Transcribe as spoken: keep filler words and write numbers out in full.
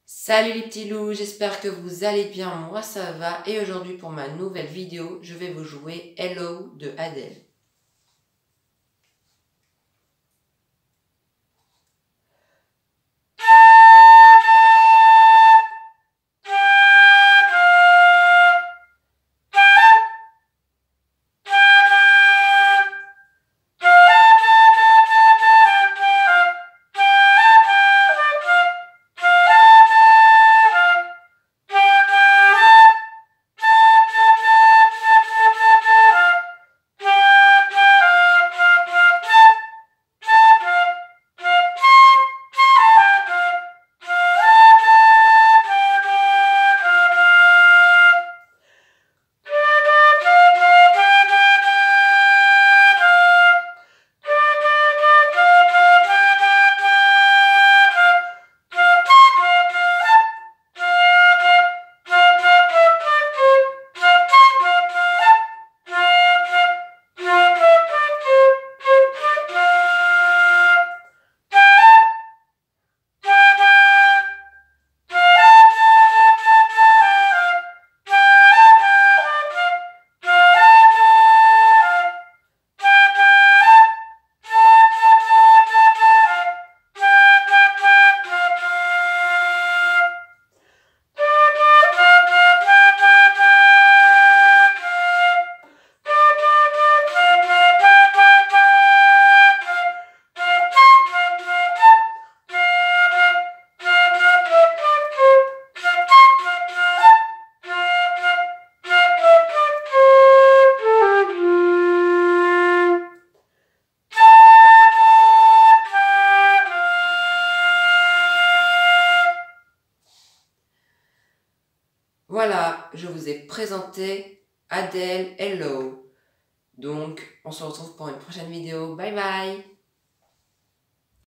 Salut les petits loups, j'espère que vous allez bien, moi ça va et aujourd'hui pour ma nouvelle vidéo, je vais vous jouer Hello de Adele. Voilà, je vous ai présenté Adele Hello. Donc, on se retrouve pour une prochaine vidéo. Bye bye!